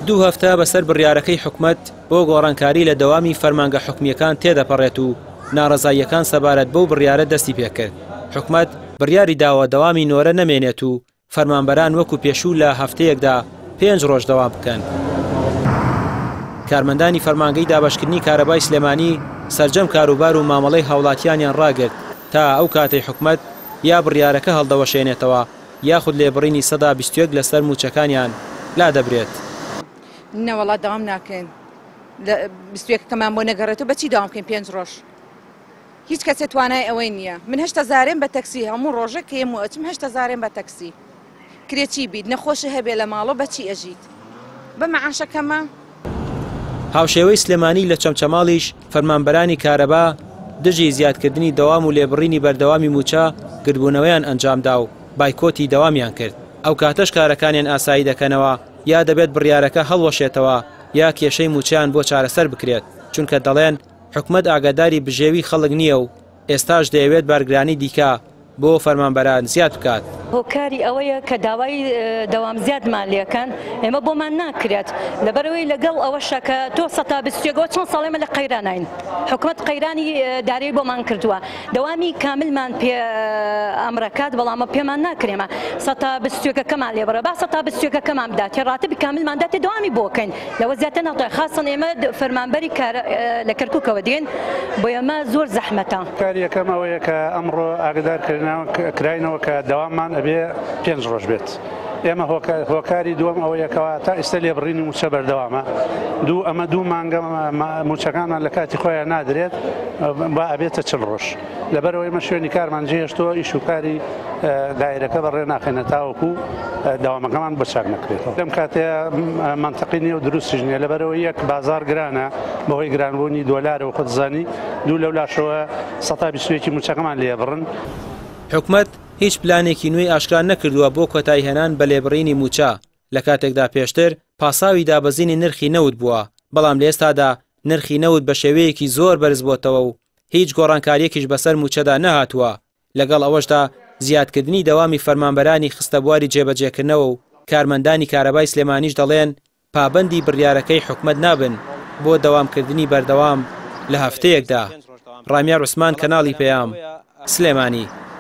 دوو هەفتە بەسەر بڕیارەکەی حکومەت بۆ گۆڕانکاری لە دەوامی فەرمانگە حکومیەکان تێدەپەڕێت و ناڕەزاییەکان سەبارەت بەو بڕیارە دەستی پێکرد. حکومەت بڕیاری داوە دەوامی نۆرە نەمێنێت و فەرمانبەران وەکو پێشوو لە هەفتەیەکدا 5 ڕۆژ دەوام بکەن. کارمەندانی فەرمانگەی دابەشکردنی کارەبای سلێمانی سەرجەم کاروبار و مامەڵەی هاوڵاتیانیان ڕاگرت تا ئەو کاتەی حکومەت یا بڕیارەکە هەڵدەوەشێنێتەوە یاخود لێبڕینی 121 لەسەر موچەکانیان لا دەبرێت. نەوەڵات داوام ناکەین. 21کەمان بۆ نەگەڕێتەوە بەچی داوام بکەین 5 ڕۆژ. هیچ کەسێ توانای ئەوەی نییە. من 8,000 بە تەکسی هەموو ڕۆژێک کە ئێمە ئەچم 8,000 بە تەکسی. کرێکی بیت نەخۆشی هەبێ لە ماڵۆ بەچی ئەژیت. بە مەعاشەکەمە هاوشێوەی سلێمانی لە چەمچەماڵیش فەرمانبەرانی کارەبا دژی زیادکردنی دەوام و لێبڕینی بەردەوامی موچە گربوونەوەیان ئەنجامدا و بایکۆتی دەوامیان کرد. ئەو کاتەش کارەکانیان ئاسایی دەکەنەوە یا دەبێت بڕیارەکە هەڵوەشێتەوە یا کێشەی موچیان بۆ چارەسەر بکرێت چونکە دەڵێن حکومەت ئاگاداری بژێوی خەڵک نییە و ئێستاش دەیەوێت بەرگرانی دیکە بۆ فەرمانبەران زیاد بکات. هۆکاری ئەوەیە کە داوای دەوام زیادمان لێکەن ئێمە بۆمان ناکرێت لەبەرەوەی لەگەڵ ئەوەشە کە تۆ 120 چەند ساڵێمە لە قەیرانین حکومەت قەیرانی دارایی بۆمان کردووە دەوامی کاملمان پێ ئەمرەکات بەڵامە پێمان ناکرێمە 120کەمان لێبڕە با 120کەمان بدات ڕاتبی کاملمان داتێ دەوامی بۆکەین لەوە زیاتر ناڵێ خاصن ئێمە فەرمانبەری لە کەرکووکەوە دێن بۆ ئێمە زۆر زەحمەتە. کاری یەکەم ئەوەیە کە ئەمڕۆ ئاگدارکراینەوە کە دەواممان ئەبێ 5 ڕۆژ بێت. ئێمە هۆکاری دووەم ئەوەیەکەوە تا ئێستا لێبڕینی موچە بەردەوامە ئەمە دوو مانگە موچەکانمان لە کاتی خۆیان نادرێت با ئەبێتە 40 ڕۆژ لەبەرەوەی مە شوێنی کارمان جێهێشتۆ ئیش و کاری دایرەکە بەڕێ ناخێنە تاوەکو داوامەکەمان بە چاک نەکرێتەوە. لەم کاتەیە منتەقی نییە و دروستیش نییە لەبەرەوەی یەک بازار گرانە بەهۆی گرانبوونی دۆلارە و خودزانی دوو لەولاشەوە 121 موچەکەمان لێبڕن. حکومەت هیچ پلانێکی نوێی ئاشکرا نەکردووە بۆ کۆتایی هێنان بە لێبڕینی موچە لە کاتێکدا پێشتر پاساوی دابەزینی نرخی نەوت بووە بەڵام لە ئێستادا نرخی نەوت بە شێوەیەکی زۆر بەرز بۆتەوە و هیچ گۆڕانکاریەکیش بەسەر موچەدا نەهاتووە. لەگەڵ ئەوەشدا زیادکردنی دەوامی فەرمانبەرانی خستە بواری جێبەجێکردنەوە و کارمەندانی کارەبای سلێمانیش دەڵێن پابەندی بڕیارەکەی حکومەت نابن بۆ دەوامکردنی بەردەوام لە هەفتەیەکدا. ڕامیار عوسمان کەناڵی پەیام سلێمانی.